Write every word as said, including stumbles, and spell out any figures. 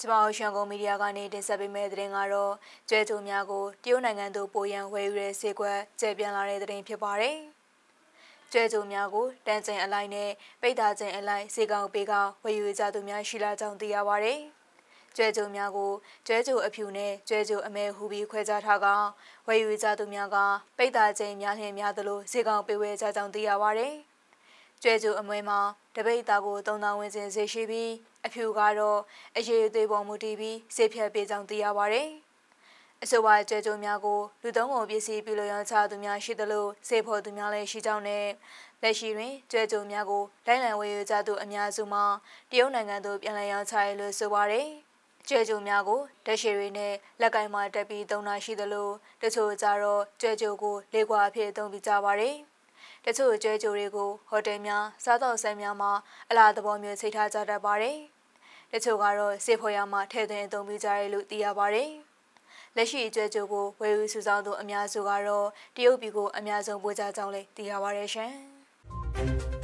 ကျမတို့ရှန်ကုန်မီဒီယာကနေတင်ဆက်ပေးမယ့်သတင်းကတော့ကျွဲကြိုများကိုတရုတ်နိုင်ငံသို့ပို့ရန်ဝယ်ယူတဲ့ဈေးကွက်ကျပြန်လာတဲ့သတင်းဖြစ်ပါတယ်။ကျွဲကြိုများကိုတန်းကျင်အလိုက်နဲ့ပိတ်တာကျင်အလိုက်ဈေးကောင်ပေးကဝယ်ယူကြသူများရှိလာကြောင်းသိရပါတယ်။ကျွဲကြိုများကိုကျွဲကြိုအဖြူနဲ့ကျွဲကြိုအမဲဟူပြီးခွဲခြားထားကဝယ်ယူကြသူများကပိတ်တာကျင်များလျင်များသလိုဈေးကောင်ပေးဝယ်ကြကြောင်းသိရပါတယ်။ကျွဲကြိုအမွေမှာတပိတ်သားကိုသုံးသောင်းဝန်းကျင်ဈေးရှိပြီးအဖြူကတော့အရေးအသေးပေါ်မူတည်ပြီးဈေးဖြတ်ပေးကြောင်းသိရပါတယ်။အဆိုပါကျွဲကြိုများကိုလူသုံးကုန်ပစ္စည်းပြုလုပ်ရောင်းချသူများရှိသလိုဈေးဖော်သူများလည်းရှိကြောင်းနဲ့လက်ရှိတွင်ကျွဲကြိုများကိုလိုင်းလံဝယ်ယူကြသူအများစုမှာတရုတ်နိုင်ငံသို့ပြန်လည်ရောင်းချရလို့ဆိုပါတယ်။ကျွဲကြိုများကိုတက်ရှည်တွေနဲ့လက်ကင်မှာတက်ပြီးသုံးတာရှိသလိုတချို့ကြတော့ကျွဲကြိုကိုလေးခွာအဖြစ်သုံးပြီးကြပါတယ်။တချို့ကျွဲကြိုတွေကိုဟိုတယ်များစားသောက်ဆိုင်များမှာအလားသဘောမျိုးစိတ်ထားကြတတ်ပါတယ်။တချို့ကတော့စေဖော်ရမှာထဲသွင်းအသုံးပြုကြရလို့သိရပါတယ်။လက်ရှိကျွဲကြိုကိုဝယ်ယူစုဆောင်းသူအများစုကတော့တရုတ်ပြည်ကိုအများဆုံးပို့ကြကြောင်းလည်းသိရပါတယ်ရှင်။